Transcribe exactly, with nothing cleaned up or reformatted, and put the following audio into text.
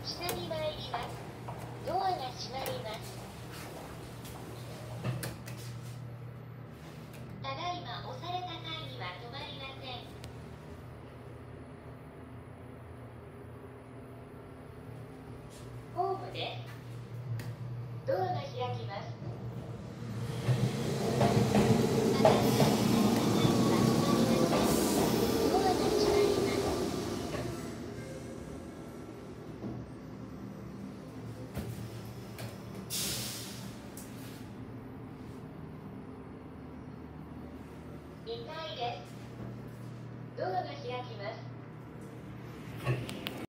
下に参ります。ドアが閉まります。ただいま押された階には止まりません。ホームです。ドアが開きます。